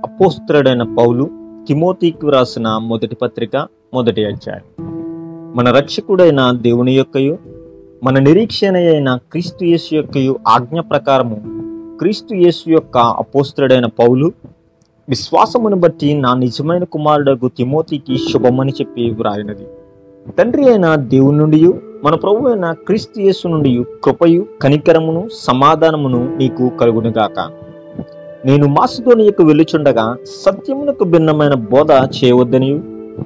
అపోస్తలుడైన పౌలు తిమోతికి వ్రాసిన మొదటి పత్రిక మొదటి అధ్యాయం. మన రక్షకుడైన దేవుని యొక్కయు మన నిరీక్షణ అయిన క్రీస్తు యేసు యొక్కయు ఆజ్ఞ ప్రకారము క్రీస్తు యేసు యొక్క అపోస్తలుడైన పౌలు విశ్వాసమును బట్టి నా నిజమైన కుమారుడగు తిమోతికి శుభమని చెప్పి వ్రాయినది. తండ్రి అయిన దేవుని నుండి మన ప్రభు అయిన క్రీస్తు యేసు నుండి కృపయు కనికరమును సమాధానమును నీకు కలుగునుగాక. నేను మాసిదోనియకు వెళ్ళుచుండగా సత్యమునకు భిన్నమైన బోధ చేయవద్దనియు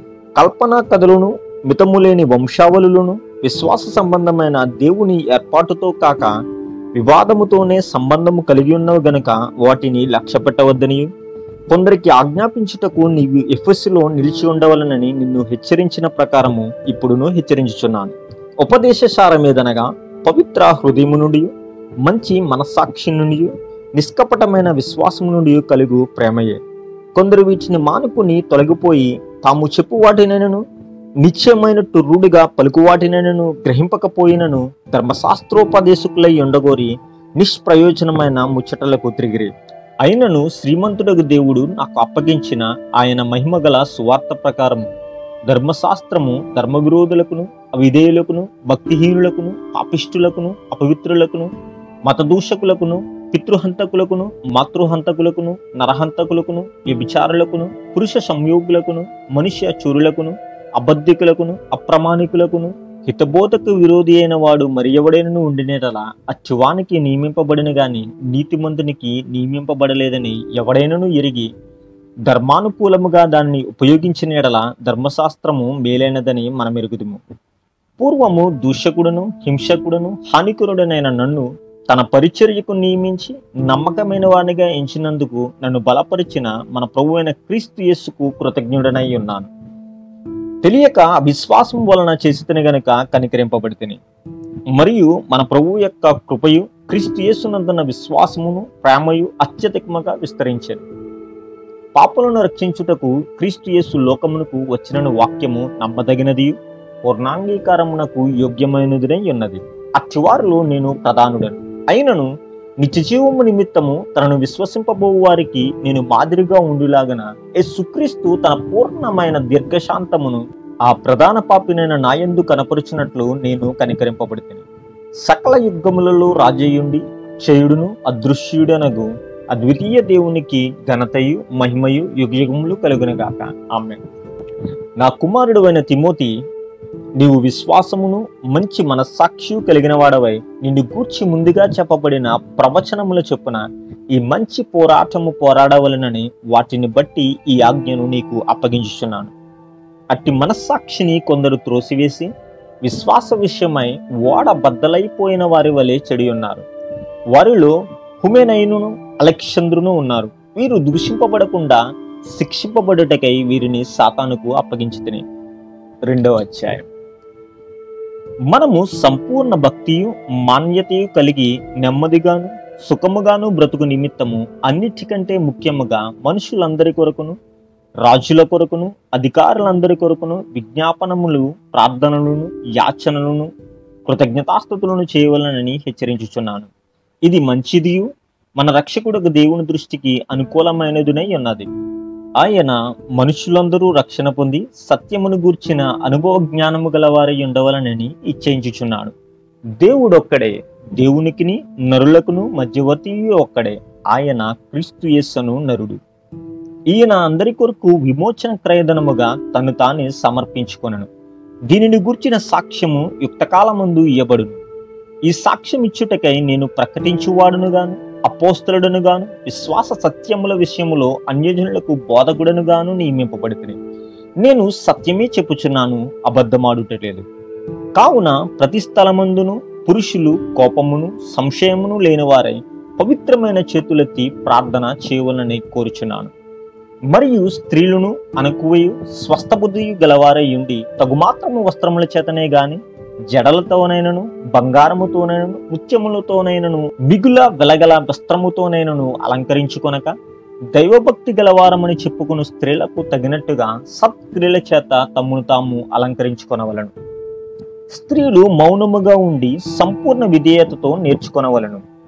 కల్పనా కథలను మితములేని వంశావళులను విశ్వాస సంబంధమైన దేవుని ఏర్పాటుతో కాక వివాదముతోనే సంబంధము కలిగి ఉన్నవి గనుక వాటిని లక్ష్య పెట్టవద్దనియు కొందరికి ఆజ్ఞాపించుటకు నీవు ఎఫెసులో నిలిచి ఉండవలనని నిన్ను హెచ్చరించిన ప్రకారము ఇప్పుడును హెచ్చరించుచున్నాను. ఉపదేశసారమేదనగా పవిత్ర హృదయము నుండి మంచి మనస్సాక్షి నుండి నిష్కపటమైన విశ్వాసము నుండి కలుగు ప్రేమయే. కొందరు వీటిని మానుకుని తొలగిపోయి తాము చెప్పు వాటినైనను నిశ్చయమైనట్టు రూఢిగా పలుకు వాటినైనను గ్రహింపకపోయినను ధర్మశాస్త్రోపదేశకులై ఉండగోరి నిష్ప్రయోజనమైన ముచ్చటలకు తిరిగిరి. అయినను శ్రీమంతుడగు దేవుడు నాకు అప్పగించిన ఆయన మహిమగల సువార్త ప్రకారము ధర్మశాస్త్రము ధర్మవిరోధులకును అవిధేయులకును భక్తిహీనులకును పాపిష్టులకును అపవిత్రులకును మతదూషకులకును పితృహంతకులకును మాతృహంతకులకును నరహంతకులకును వ్యభిచారులకును పురుష సంయోగులకును మనుష్య చూరులకును అబద్ధికులకును అప్రమాణికులకును హితబోధకు విరోధి అయిన వాడు మరి ఎవడైనను ఉండినేటలా అచ్చువానికి నియమింపబడిన గాని నీతిమంతునికి నియమింపబడలేదని ఎవడైనను ఎరిగి ధర్మానుకూలముగా దాన్ని ఉపయోగించిన ఎడల ధర్మశాస్త్రము మేలైనదని మనం ఎరుగుదుము. పూర్వము దూషకుడును హింసకుడును హానికరుడనైన నన్ను తన పరిచర్యకు నియమించి నమ్మకమైన వానిగా ఎంచినందుకు నన్ను బలపరిచిన మన ప్రభు అయిన క్రీస్తు యేసుకు కృతజ్ఞుడనై ఉన్నాను. తెలియక అవిశ్వాసం వలన చేసితేనే గనుక కనికరింపబడితిని. మరియు మన ప్రభు యొక్క కృపయు క్రీస్తు యేసునందున్న విశ్వాసమును ప్రేమయు అత్యధికముగా విస్తరించాను. పాపులను రక్షించుటకు క్రీస్తు యేసు లోకమునకు వచ్చిన వాక్యము నమ్మదగినది పూర్ణాంగీకారమునకు యోగ్యమైనదినై ఉన్నది. అట్టివారిలో నేను ప్రధానుడను. అయినను నిత్యజీవము నిమిత్తము తనను విశ్వసింపబోవు వారికి నేను మాదిరిగా ఉండులాగన యేసుక్రీస్తు తన పూర్ణమైన దీర్ఘశాంతమును ఆ ప్రధాన పాపినైన నాయందు కనపరుచినట్లు నేను కనికరింపబడితిని. సకల యుగములలో రాజయుండి క్షయుడును అదృశ్యుడనగు అద్వితీయ దేవునికి ఘనతయు మహిమయు యుగయుగములు కలుగునుగాక. ఆమేన్. నా కుమారుడు అయిన తిమోతి, నీవు విశ్వాసమును మంచి మనస్సాక్షియు కలిగిన వాడవై నిన్ను గూర్చి ముందుగా చెప్పబడిన ప్రవచనముల చొప్పున ఈ మంచి పోరాటము పోరాడవలనని వాటిని బట్టి ఈ ఆజ్ఞను నీకు అప్పగించుచున్నాను. అట్టి మనస్సాక్షిని కొందరు త్రోసివేసి విశ్వాస విషయమై ఓడ బద్దలైపోయిన వారి వలె చెడి ఉన్నారు. వారిలో హుమెనైనును అలెగ్జాంద్రును ఉన్నారు. వీరు దూషింపబడకుండా శిక్షింపబడుటకై వీరిని సాతానుకు అప్పగించితిని. 2వ అధ్యాయం. మనము సంపూర్ణ భక్తియు మాన్యతయు కలిగి నెమ్మదిగాను సుఖముగాను బ్రతుకు నిమిత్తము అన్నిటికంటే ముఖ్యముగా మనుషులందరి కొరకును రాజుల కొరకును అధికారులందరి కొరకును విజ్ఞాపనములు ప్రార్థనలను యాచనలను కృతజ్ఞతాస్తుతులను చేయవలనని హెచ్చరించుచున్నాను. ఇది మంచిదియు మన రక్షకుడకు దేవుని దృష్టికి అనుకూలమైనదినై ఉన్నది. ఆయన మనుషులందరూ రక్షణ పొంది సత్యమును గూర్చిన అనుభవ జ్ఞానము గలవారై ఉండవలనని ఇచ్ఛయించుచున్నాడు. దేవుడొక్కడే, దేవునికిని నరులకును మధ్యవర్తియు ఒక్కడే, ఆయన క్రీస్తు యేసును నరుడు. ఈయన అందరి కొరకు విమోచన క్రయధనముగా తను తానే సమర్పించుకొనెను. దీనిని గూర్చిన సాక్ష్యము యుక్తకాలమందు ఇయ్యబడును. ఈ సాక్ష్యం ఇచ్చుటకై నేను ప్రకటించువాడునుగాను అపోస్తలుడనుగాను విశ్వాస సత్యముల విషయములో అన్యజనులకు బోధకుడనుగాను నియమింపబడితిని. నేను సత్యమే చెప్పుచున్నాను, అబద్ధమాడుటలేదు. కావున ప్రతి స్థలమందును పురుషులు కోపమును సంశయమును లేనివారై పవిత్రమైన చేతులెత్తి ప్రార్థన చేయవలనని కోరుచున్నాను. మరియు స్త్రీలను అనకువయు స్వస్థబుద్ధియు గలవారై ఉండి తగుమాత్రము వస్త్రముల చేతనే గాని జడలతోనైనను బంగారముతోనైనను ముత్యములతోనైనను మిగుల వెలగల వస్త్రముతోనైనను అలంకరించుకొనక దైవభక్తి గలవారమని చెప్పుకుని స్త్రీలకు తగినట్టుగా సత్క్రియల చేత తమ్మును తాము అలంకరించుకొనవలను. స్త్రీలు మౌనముగా ఉండి సంపూర్ణ విధేయతతో నేర్చుకొనవలను.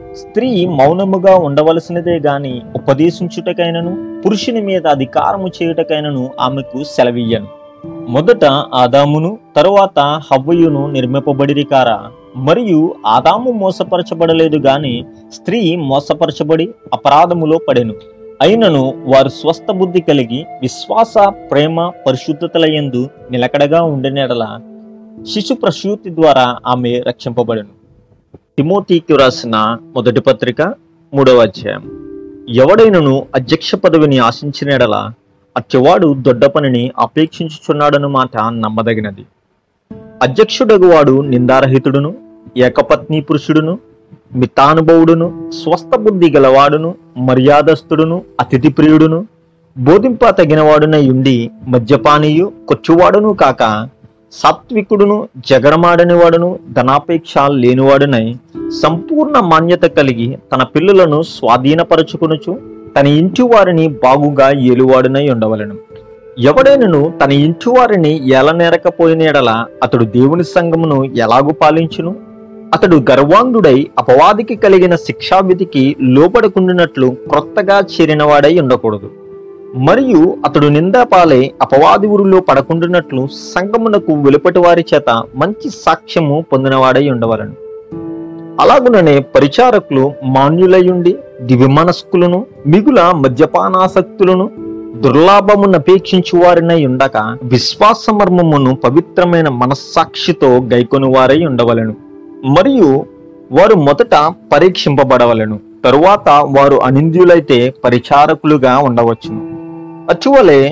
స్త్రీ మౌనముగా ఉండవలసినదే గాని ఉపదేశించుటకైనను పురుషుని మీద అధికారము చేయుటకైనను ఆమెకు సెలవియ్యను. మొదట ఆదామును తరువాత హవ్వయును నిర్మింపబడిరి కారా? మరియు ఆదాము మోసపరచబడలేదు గాని స్త్రీ మోసపరచబడి అపరాధములో పడెను. అయినను వారు స్వస్థ బుద్ధి కలిగి విశ్వాస, ప్రేమ, పరిశుద్ధతల యందు నిలకడగా ఉండినెడల శిశు ప్రసూతి ద్వారా ఆమె రక్షింపబడెను. తిమోతికి వ్రాసిన మొదటి పత్రిక 3వ అధ్యాయం. ఎవడైనను అధ్యక్ష పదవిని ఆశించినెడల అచ్చవాడు దొడ్డ పనిని అపేక్షించుచున్నాడను మాట నమ్మదగినది. అధ్యక్షుడగువాడు నిందారహితుడును, ఏకపత్ని పురుషుడును, మితానుభవుడును, స్వస్థ బుద్ధి గలవాడును, మర్యాదస్తుడును, అతిథి ప్రియుడును, బోధింప తగినవాడునై ఉండి మద్యపానీయు కొచ్చువాడును కాక సాత్వికుడును, జగడమాడనివాడును, ధనాపేక్ష లేనివాడునై సంపూర్ణ మాన్యత కలిగి తన పిల్లలను స్వాధీనపరచుకొనుచు తన ఇంటి వారిని బాగుగా ఏలువాడునై ఉండవలెను. ఎవడైనను తన ఇంటి వారిని ఏలనేరకపోయిన ఎడల అతడు దేవుని సంఘమును ఎలాగు పాలించును? అతడు గర్వాంధుడై అపవాదికి కలిగిన శిక్షావిధికి లోబడకుండినట్లు క్రొత్తగా చేరినవాడై ఉండకూడదు. మరియు అతడు నిందాపాలై అపవాది ఊరిలో పడకుండునట్లు సంఘమునకు వెలుపటి వారి చేత మంచి సాక్ష్యము పొందినవాడై ఉండవలను. అలాగుననే పరిచారకులు మాన్యులయుండి దివ్యమనస్కులను, మిగుల మద్యపానాసక్తులను, దుర్లాభమునపేక్షించు వారినై ఉండక విశ్వాసమర్మమును పవిత్రమైన మనస్సాక్షితో గైకొని వారై ఉండవలను. మరియు వారు మొదట పరీక్షింపబడవలను, తరువాత వారు అనింద్యులైతే పరిచారకులుగా ఉండవచ్చును. అటువలే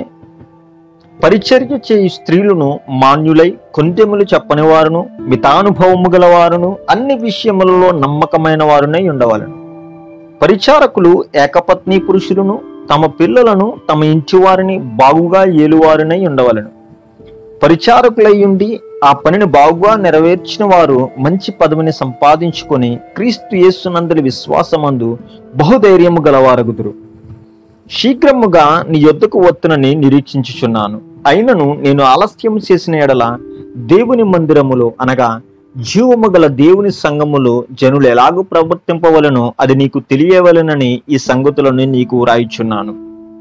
పరిచర్య చేయు స్త్రీలను మాన్యులై, కొంటెములు చెప్పని వారును, మితానుభవము గలవారును, అన్ని విషయములలో నమ్మకమైన వారునై ఉండవలను. పరిచారకులు ఏకపత్ని పురుషులను, తమ పిల్లలను తమ ఇంటి వారిని బాగుగా ఏలువారునై ఉండవలను. పరిచారకులయ్యుండి ఆ పనిని బాగుగా నెరవేర్చిన వారు మంచి పదవిని సంపాదించుకొని క్రీస్తు యేసునందలి విశ్వాసమందు బహుధైర్యము గలవారగుదురు. శీఘ్రముగా నీ యొద్దకు వత్తునని నిరీక్షించుచున్నాను. అయినను నేను ఆలస్యం చేసిన ఎడల దేవుని మందిరములో అనగా జీవము గల దేవుని సంఘములో జనులు ఎలాగూ ప్రవర్తింపవలనో అది నీకు తెలియవలెనని ఈ సంగతులను నీకు వ్రాయిచున్నాను.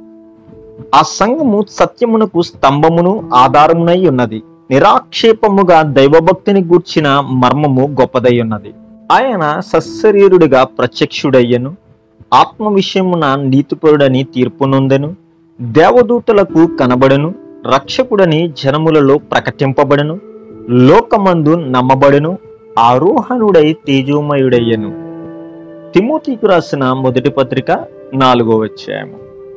ఆ సంఘము సత్యమునకు స్తంభమును ఆధారమునై ఉన్నది. నిరాక్షేపముగా దైవభక్తిని గూర్చిన మర్మము గొప్పదై ఉన్నది. ఆయన సశరీరుడిగా ప్రత్యక్షుడయ్యను, ఆత్మ విషయమున నీతిపరుడని తీర్పు నొందెను, దేవదూతలకు కనబడెను, రక్షకుడని జనములలో ప్రకటింపబడెను, లోకమందు నమ్మబడెను, ఆరోహణుడై తేజోమయుడయ్యను. తిమోతికి రాసిన మొదటి పత్రిక 4వ అధ్యాయం.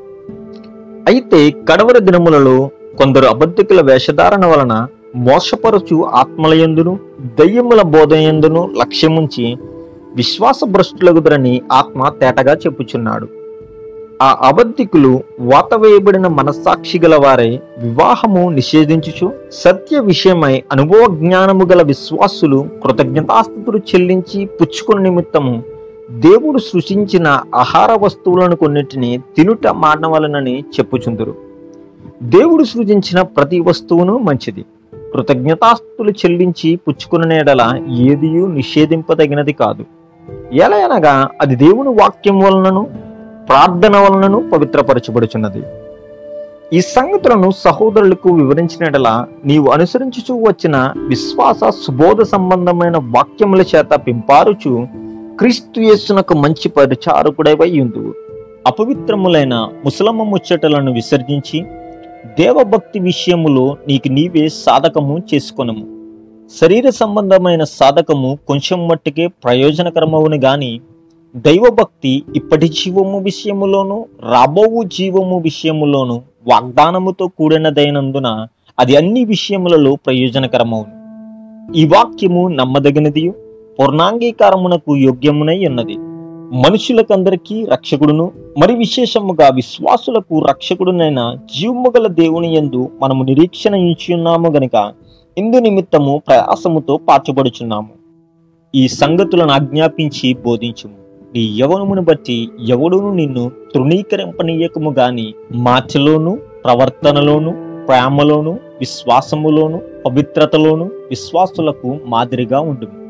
అయితే కడవరి దినములలో కొందరు అబద్ధికుల వేషధారణ వలన మోసపరచు ఆత్మలయందును దయ్యముల బోధయందును లక్ష్యముంచి విశ్వాసభ్రష్టులగుదరని ఆత్మ తేటగా చెప్పుచున్నాడు. ఆ అబద్ధికులు వాతవేయబడిన మనస్సాక్షి గల వారై వివాహము నిషేధించుచు సత్య విషయమై అనుభవ జ్ఞానము గల విశ్వాసులు కృతజ్ఞతాస్తుతులు చెల్లించి పుచ్చుకుని నిమిత్తము దేవుడు సృష్టించిన ఆహార వస్తువులను కొన్నిటిని తినుట మానవలనని చెప్పుచుందురు. దేవుడు సృజించిన ప్రతి వస్తువును మంచిది. కృతజ్ఞతాస్తుతులు చెల్లించి పుచ్చుకునే ఎడల ఏదియూ నిషేధింపదగినది కాదు. ఎలయనగా అది దేవుని వాక్యం వలనను ప్రార్థన వలనను పవిత్రపరచబడుచున్నది. ఈ సంగతులను సహోదరులకు వివరించిన ఎడల నీవు అనుసరించుచూ వచ్చిన విశ్వాస సుబోధ సంబంధమైన వాక్యముల చేత పింపారుచు క్రీస్తు యేసునకు మంచి పరిచారకుడవై ఉందువు. అపవిత్రములైన ముసలమ్మ ముచ్చటలను విసర్జించి దేవభక్తి విషయములో నీకు నీవే సాధకము చేసుకొనము. శరీర సంబంధమైన సాధకము కొంచెం మట్టుకే ప్రయోజనకరమవును గాని దైవభక్తి ఇప్పటి జీవము విషయములోను రాబోవు జీవము విషయములోను వాగ్దానముతో కూడినదైనందున అది అన్ని విషయములలో ప్రయోజనకరమవును. ఈ వాక్యము నమ్మదగినది, పూర్ణాంగీకారమునకు యోగ్యమునై ఉన్నది. మనుషులకందరికీ రక్షకుడును మరి విశేషముగా విశ్వాసులకు రక్షకుడునైన జీవము గల దేవుని యందు మనము నిరీక్షణ ఇచ్చున్నాము గనుక ఇందు నిమిత్తము ప్రయాసముతో పార్చబడుచున్నాము. ఈ సంగతులను ఆజ్ఞాపించి బోధించుము. నీ యవనమును బట్టి ఎవడును నిన్ను తృణీకరింపనీయకము గాని మాటలోను ప్రవర్తనలోను ప్రేమలోను విశ్వాసములోను పవిత్రతలోను విశ్వాసులకు మాదిరిగా ఉండుము.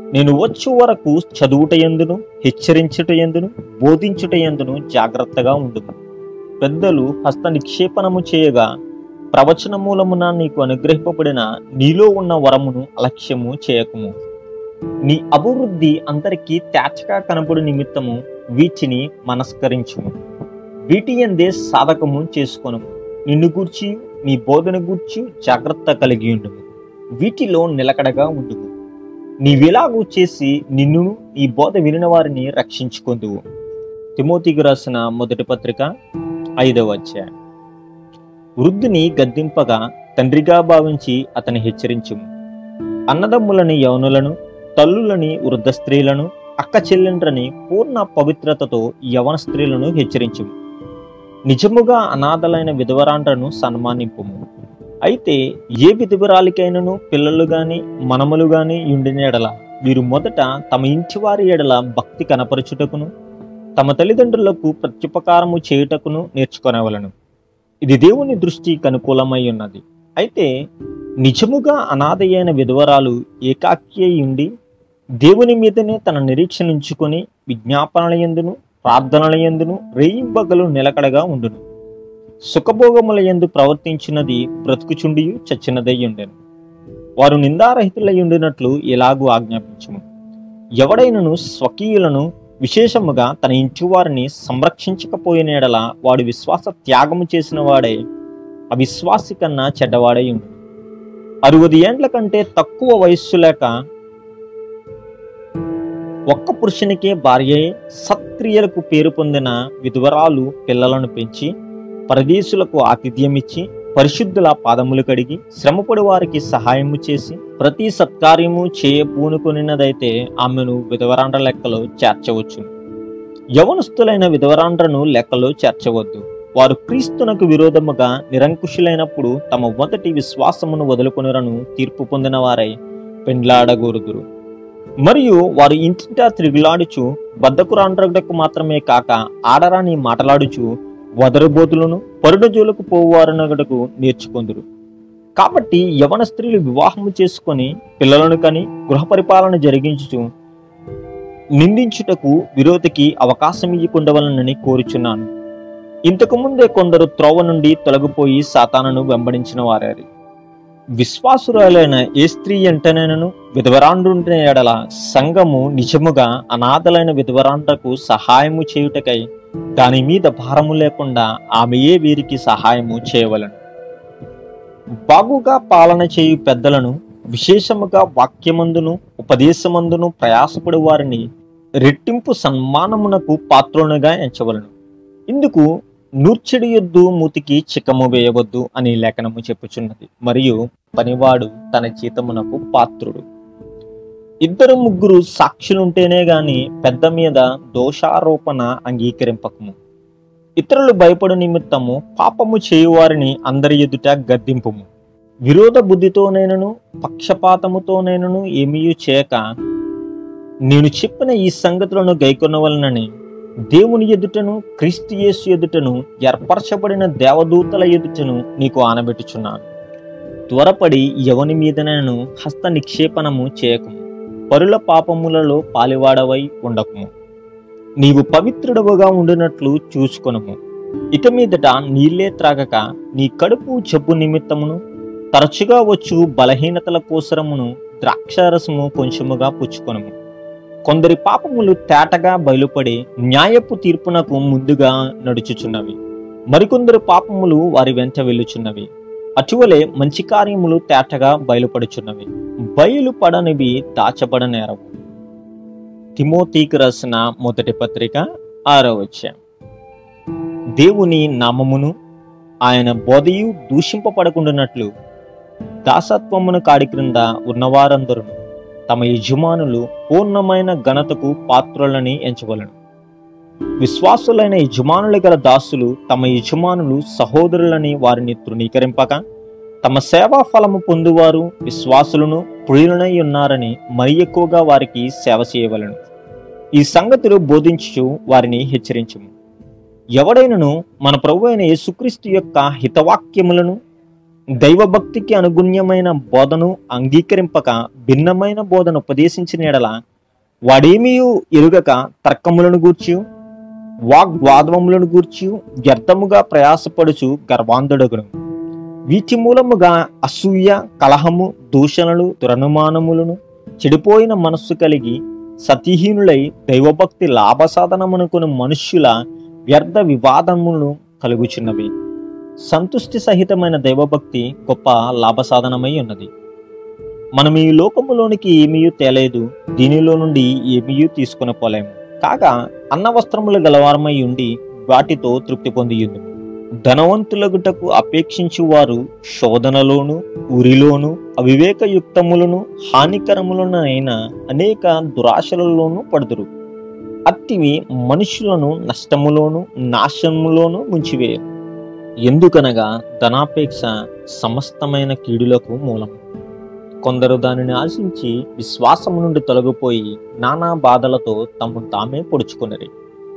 నేను వచ్చు వరకు చదువుటయందును, హెచ్చరించుటయందును, బోధించుటయందును జాగ్రత్తగా ఉండుము. పెద్దలు హస్త నిక్షేపణము చేయగా ప్రవచన మూలమున నీకు అనుగ్రహింపబడిన నీలో ఉన్న వరమును అలక్ష్యము చేయకము. నీ అభివృద్ధి అందరికీ తేటగా కనబడు నిమిత్తము వీటిని మనస్కరించుము. వీటి యందే సాధకము చేసుకొనుము. నిన్ను గూర్చి నీ బోధన గూర్చి జాగ్రత్త కలిగి ఉండుము. వీటిలో నిలకడగా ఉండుము. నీవెలాగూ చేసి నిన్ను ఈ బోధ వినిన వారిని రక్షించుకొందువు. తిమోతికి రాసిన మొదటి పత్రిక 5వ అధ్యాయం. వృద్ధుని గద్దింపగా తండ్రిగా భావించి అతని హెచ్చరించుము. అన్నదమ్ములని యవనులను, తల్లులని వృద్ధ స్త్రీలను, అక్క చెల్లెండ్రని పూర్ణ పవిత్రతతో యవన స్త్రీలను హెచ్చరించుము. నిజముగా అనాథలైన విధవరాండ్రను సన్మానింపుము. అయితే ఏ విధవరాలికైనను పిల్లలు గాని మనములు గాని యుండిన ఎడల వీరు మొదట తమ ఇంటి వారి ఎడల భక్తి కనపరచుటకును తమ తల్లిదండ్రులకు ప్రత్యుపకారము చేయుటకును నేర్చుకొనవలను. ఇది దేవుని దృష్టికి అనుకూలమై ఉన్నది. అయితే నిజముగా అనాథ అయిన విధవరాలు ఏకాకి ఉండి దేవుని మీదనే తన నిరీక్షణ ఉంచుకొని విజ్ఞాపనలయందును ప్రార్థనలయందును రేయింబగలు నిలకడగా ఉండును. సుఖభోగములయందు ప్రవర్తించినది బ్రతుకుచుండియు చచ్చినదై ఉండెను. వారు నిందారహితులై ఉండినట్లు ఎలాగూ ఆజ్ఞాపించుము. ఎవడైనను స్వకీయులను విశేషముగా తన ఇంటి వారిని సంరక్షించకపోయిన ఎడల వాడు విశ్వాస త్యాగము చేసిన వాడే అవిశ్వాసి కన్నా చెడ్డవాడై ఉండు. 60 ఏండ్ల కంటే తక్కువ వయస్సు లేక ఒక్క పురుషునికే భార్యయే సత్క్రియలకు పేరు పొందిన విధవరాలు పిల్లలను పెంచి పరదేశులకు ఆతిథ్యమిచ్చి పరిశుద్ధుల పాదములు కడిగి శ్రమపడి వారికి సహాయము చేసి ప్రతి సత్కార్యము చేయ పూనుకొనినదైతే ఆమెను విధవరాండ్ర లెక్కలో చేర్చవచ్చు. యవనస్తులైన విధవరాండ్రను లెక్కలో చేర్చవద్దు. వారు క్రీస్తునకు విరోధముగా నిరంకుశులైనప్పుడు తమ మొదటి విశ్వాసమును వదులుకొనురను తీర్పు పొందిన వారై పెండ్లాడగోరుదురు. మరియు వారు ఇంటింటా తిరుగులాడుచు బద్ధకురాండ్రకు మాత్రమే కాక ఆడరాని మాటలాడుచు వదరుబోతులను పరుడజోలకు పోవారనగడకు నేర్చుకొందురు. కాబట్టి యవన స్త్రీలు వివాహము చేసుకొని పిల్లలను కని గృహ పరిపాలన జరిగించుచు నిందించుటకు విరోధికి అవకాశం ఇయ్యకుండవలనని కోరుచున్నాను. ఇంతకు ముందే కొందరు త్రోవ నుండి తొలగిపోయి సాతానును వెంబడించిన వారారు. విశ్వాసురాలైన ఏ స్త్రీ అంటేనైనను విధవరాండ్రుండిన ఎడల సంఘము నిజముగా అనాథలైన విధవరాండ్రకు సహాయము చేయుటకై దాని మీద భారము లేకుండా ఆమెయే వీరికి సహాయము చేయవలను. బాగుగా పాలన చేయు పెద్దలను విశేషముగా వాక్యమందును ఉపదేశమందును ప్రయాసపడు వారిని రెట్టింపు సన్మానమునకు పాత్రులుగా ఎంచవలను. ఇందుకు నూర్చెడి యొద్దు మూతికి చిక్కము వేయవద్దు అని లేఖనము చెప్పుచున్నది. మరియు పనివాడు తన జీతమునకు పాత్రుడు. 2-3 సాక్షులుంటేనే గాని పెద్ద మీద దోషారోపణ అంగీకరింపకము. ఇతరులు భయపడు నిమిత్తము పాపము చేయువారిని అందరి ఎదుట గద్దింపుము. విరోధ బుద్ధితోనైనను పక్షపాతముతోనైనను ఏమీ చేయక నేను చెప్పిన ఈ సంగతులను గైకొనవలనని దేవుని ఎదుటను క్రీస్తు యేసు ఎదుటను ఏర్పరచబడిన దేవదూతల ఎదుటను నీకు ఆనబెట్టుచున్నాను. త్వరపడి ఎవని మీదనైనా హస్త నిక్షేపణము చేయకము. పరుల పాపములలో పాలివాడవై ఉండకము. నీవు పవిత్రుడవుగా ఉండినట్లు చూసుకొనుము. ఇక మీదట నీళ్లే త్రాగక నీ కడుపు జబ్బు నిమిత్తమును తరచుగా వచ్చు బలహీనతల కోసరమును ద్రాక్షారసము కొంచెముగా పుచ్చుకొనుము. కొందరి పాపములు తేటగా బయలుపడి న్యాయపు తీర్పునకు ముందుగా నడుచుచున్నవి. మరికొందరు పాపములు వారి వెంట వెళ్ళుచున్నవి. అటువలే మంచి కార్యములు తేటగా బయలుపడుచున్నవి. బయలుపడనివి దాచబడనేరవు. తిమోతికి రాసిన మొదటి పత్రిక 6వ అధ్యాయం. దేవుని నామమును ఆయన బోధయు దూషింపబడకుండానట్లు దాసత్వమును కాడి క్రింద ఉన్నవారందరూ తమ యజమానులు పూర్ణమైన ఘనతకు పాత్రులని ఎంచవలను. విశ్వాసులైన యజమానులు గల దాసులు తమ యజమానులు సహోదరులని వారిని తృణీకరింపక తమ సేవా ఫలము పొందువారు విశ్వాసులను ప్రియులనై ఉన్నారని మరి ఎక్కువగా వారికి సేవ చేయవలను. ఈ సంగతులు బోధించుచు వారిని హెచ్చరించుము. ఎవడైనను మన ప్రభువైన యేసుక్రీస్తు యొక్క హితవాక్యములను దైవభక్తికి అనుగుణ్యమైన బోధను అంగీకరింపక భిన్నమైన బోధను ఉపదేశించిన ఎడల వాడేమీ ఎరుగక తర్కములను గూర్చి వాగ్వాదములను గూర్చి వ్యర్థముగా ప్రయాసపడుచు గర్వాంధుడగును. వీటి మూలముగా అసూయ, కలహము, దూషణలు, దురనుమానములను, చెడిపోయిన మనస్సు కలిగి సతిహీనులై దైవభక్తి లాభసాధనమనుకుని మనుష్యుల వ్యర్థ వివాదములను కలుగుచున్నవి. సంతుష్టి సహితమైన దైవభక్తి గొప్ప లాభసాధనమై ఉన్నది. మనం ఈ లోకములోనికి ఏమీ తేలేదు, దీనిలో నుండి ఏమీ తీసుకుని పోలేము. కాగా అన్న వస్త్రములు గలవారమై ఉండి వాటితో తృప్తి పొందియుందు. ధనవంతులగుటకు అపేక్షించు వారు శోధనలోను, ఉరిలోను, అవివేకయుక్తములను, హానికరములనైన అనేక దురాశలలోనూ పడుదురు. అట్టివి మనుషులను నష్టములోను, నాశనములోను ముంచివేయరు. ఎందుకనగా ధనాపేక్ష సమస్తమైన కీడులకు మూలం. కొందరు దానిని ఆశించి విశ్వాసము నుండి తొలగిపోయి నానా బాధలతో తమను తామే పొడుచుకున్నరి.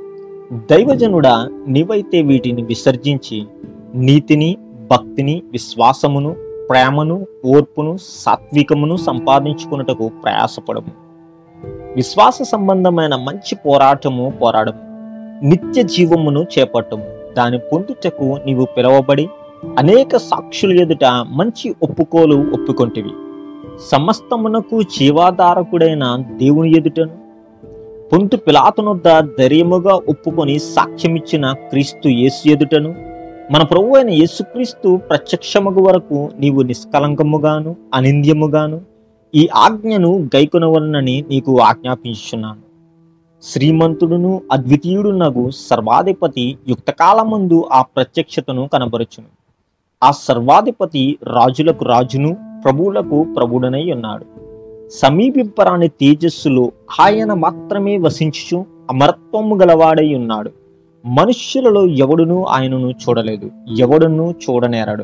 దైవజనుడా, నీవైతే వీటిని విసర్జించి నీతిని, భక్తిని, విశ్వాసమును, ప్రేమను, ఓర్పును, సాత్వికమును సంపాదించుకున్నటకు ప్రయాసపడము. విశ్వాస సంబంధమైన మంచి పోరాడము. నిత్య జీవమును చేపట్టము. దాని పొందుటకు నీవు పిలువబడి అనేక సాక్షుల ఎదుట మంచి ఒప్పుకోలు ఒప్పుకొంటివి. సమస్తమునకు జీవాధారకుడైన దేవుని ఎదుటను, పొంతు పిలాతునొద్ద ధైర్యముగా ఒప్పుకొని సాక్ష్యమిచ్చిన క్రీస్తు యేసు ఎదుటను, మన ప్రభువు అయిన యేసుక్రీస్తు ప్రత్యక్షమగు వరకు నీవు నిష్కలంకముగాను అనింద్యముగాను ఈ ఆజ్ఞను గైకొనవలనని నీకు ఆజ్ఞాపించుచున్నాను. శ్రీమంతుడును అద్వితీయుడునగు సర్వాధిపతి యుక్తకాలమందు ఆ ప్రత్యక్షతను కనబరుచును. ఆ సర్వాధిపతి రాజులకు రాజును, ప్రభువులకు ప్రభుడనై ఉన్నాడు. సమీపింపరాని తేజస్సులో ఆయన మాత్రమే వసించుచు అమరత్వము గలవాడై ఉన్నాడు. మనుష్యులలో ఎవడునూ ఆయనను చూడలేదు, ఎవడునూ చూడనేరడు.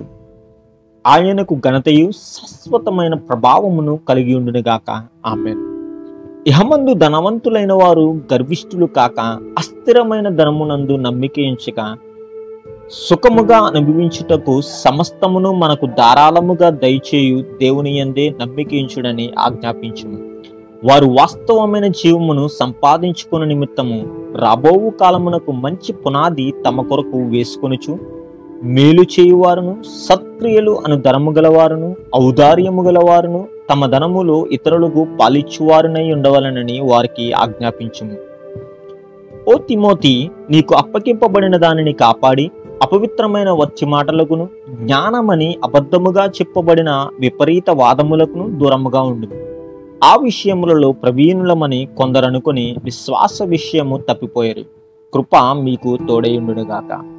ఆయనకు ఘనతయు శాశ్వతమైన ప్రభావమును కలిగి ఉండునుగాక. ఆమేన్. ఇహమందు ధనవంతులైన వారు గర్విష్ఠులు కాక, అస్థిరమైన ధనమునందు నమ్మిక ఉంచక, సుఖముగా అనుభవించుటకు సమస్తమును మనకు ధారాళముగా దయచేయు దేవుని యందే నమ్మిక ఉంచుడని ఆజ్ఞాపించుము. వారు వాస్తవమైన జీవమును సంపాదించుకున్న నిమిత్తము రాబోవు కాలమునకు మంచి పునాది తమ కొరకు వేసుకొనుచు, మేలు చేయువారును, సత్క్రియలు అను ధనము గలవారును, ఔదార్యము గలవారును, తమ ధనములో ఇతరులకు పాలిచ్చువారునై ఉండవలనని వారికి ఆజ్ఞాపించుము. ఓ తిమోతి, నీకు అప్పగింపబడిన దానిని కాపాడి అపవిత్రమైన వచ్చి మాటలకును, జ్ఞానమని అబద్ధముగా చెప్పబడిన విపరీత వాదములకును దూరముగా ఉండు. ఆ విషయములలో ప్రవీణులమని కొందరు అనుకుని విశ్వాస విషయము తప్పిపోయారు. కృప మీకు తోడైయుండునుగాక.